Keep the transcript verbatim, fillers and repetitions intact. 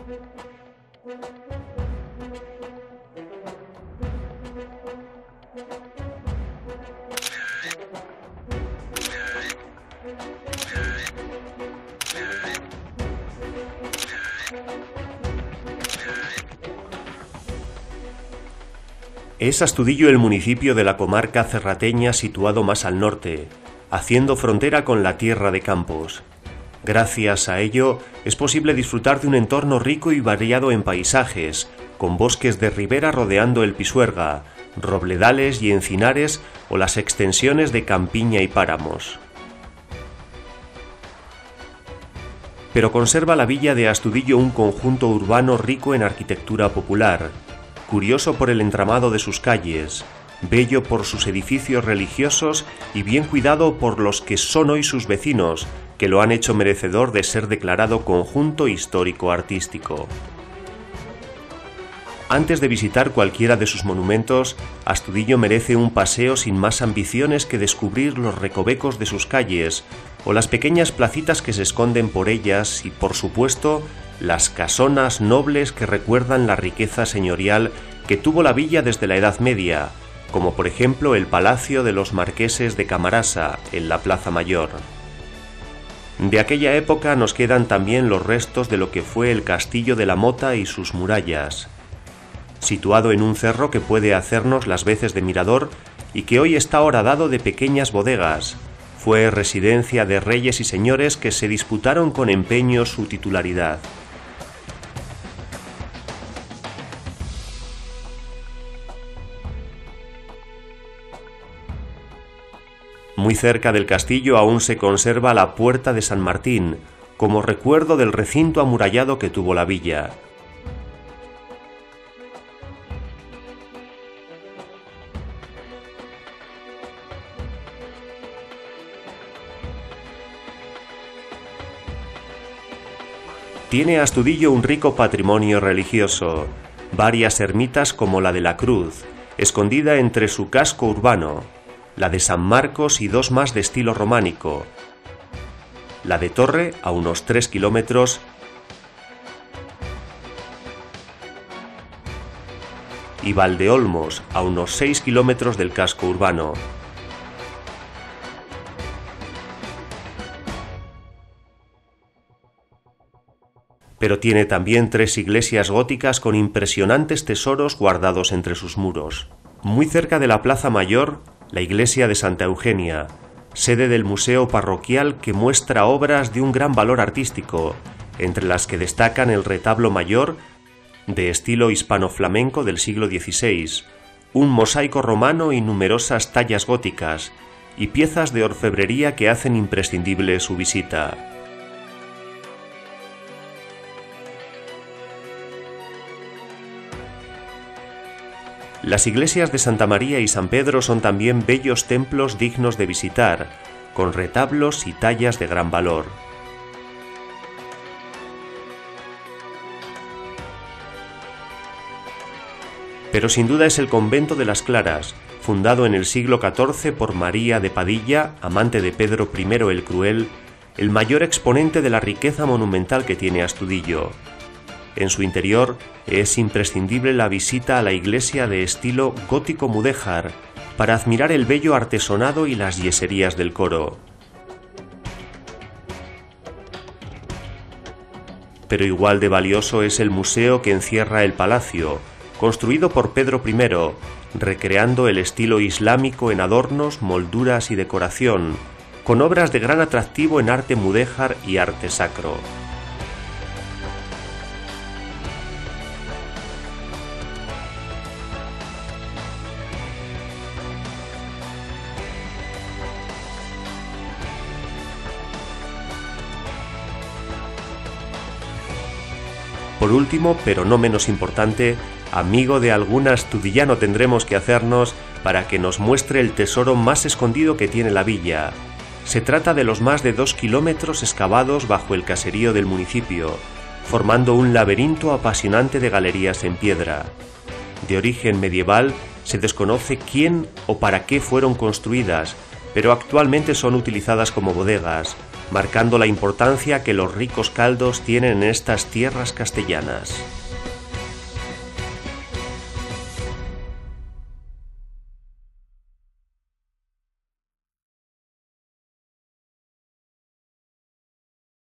Es Astudillo el municipio de la comarca cerrateña situado más al norte, haciendo frontera con la Tierra de Campos. Gracias a ello, es posible disfrutar de un entorno rico y variado en paisajes, con bosques de ribera rodeando el Pisuerga, robledales y encinares o las extensiones de campiña y páramos. Pero conserva la villa de Astudillo un conjunto urbano rico en arquitectura popular, curioso por el entramado de sus calles, bello por sus edificios religiosos y bien cuidado por los que son hoy sus vecinos, que lo han hecho merecedor de ser declarado conjunto histórico-artístico. Antes de visitar cualquiera de sus monumentos, Astudillo merece un paseo sin más ambiciones que descubrir los recovecos de sus calles o las pequeñas placitas que se esconden por ellas y, por supuesto, las casonas nobles que recuerdan la riqueza señorial que tuvo la villa desde la Edad Media, como por ejemplo el Palacio de los Marqueses de Camarasa, en la Plaza Mayor. De aquella época nos quedan también los restos de lo que fue el Castillo de la Mota y sus murallas, situado en un cerro que puede hacernos las veces de mirador y que hoy está horadado de pequeñas bodegas. Fue residencia de reyes y señores que se disputaron con empeño su titularidad. Muy cerca del castillo aún se conserva la Puerta de San Martín, como recuerdo del recinto amurallado que tuvo la villa. Tiene Astudillo un rico patrimonio religioso, varias ermitas como la de la Cruz, escondida entre su casco urbano, la de San Marcos y dos más de estilo románico, la de Torre a unos tres kilómetros y Valdeolmos a unos seis kilómetros del casco urbano. Pero tiene también tres iglesias góticas con impresionantes tesoros guardados entre sus muros. Muy cerca de la Plaza Mayor, la iglesia de Santa Eugenia, sede del museo parroquial que muestra obras de un gran valor artístico, entre las que destacan el retablo mayor, de estilo hispano-flamenco del siglo dieciséis, un mosaico romano y numerosas tallas góticas, y piezas de orfebrería que hacen imprescindible su visita. Las iglesias de Santa María y San Pedro son también bellos templos dignos de visitar, con retablos y tallas de gran valor. Pero sin duda es el convento de las Claras, fundado en el siglo catorce por María de Padilla, amante de Pedro primero el Cruel, el mayor exponente de la riqueza monumental que tiene Astudillo. En su interior es imprescindible la visita a la iglesia de estilo gótico mudéjar para admirar el bello artesonado y las yeserías del coro. Pero igual de valioso es el museo que encierra el palacio, construido por Pedro primero, recreando el estilo islámico en adornos, molduras y decoración, con obras de gran atractivo en arte mudéjar y arte sacro. Por último, pero no menos importante, amigo de algún astudillano tendremos que hacernos para que nos muestre el tesoro más escondido que tiene la villa. Se trata de los más de dos kilómetros excavados bajo el caserío del municipio, formando un laberinto apasionante de galerías en piedra. De origen medieval, se desconoce quién o para qué fueron construidas, pero actualmente son utilizadas como bodegas, marcando la importancia que los ricos caldos tienen en estas tierras castellanas.